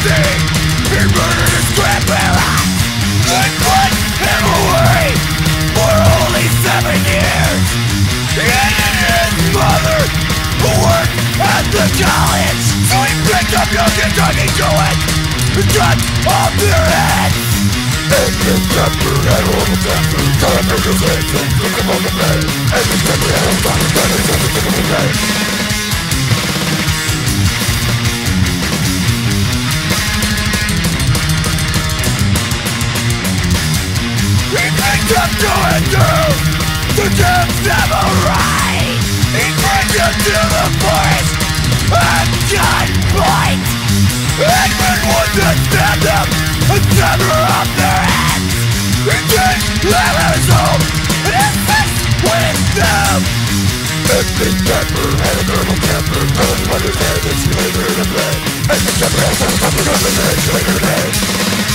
thing. He murdered his grandparents and put him away for only 7 years. He hated his mother, who worked at the college, so he picked up young and talking to it and cut off their heads. And the temper had all the temper, time for the face and took him on the bed. And the temper had all the temper, and took him on the bed. He picked up going through the damn samurai. He brings you to the forest at gunpoint. Edmund wouldn't stand them and sever off their heads. He did live at his home and his fist with them. And the temper had a normal temper, going on his head and she laid her in a bed. And the temper had a temper on the bed, she laid her in a bed.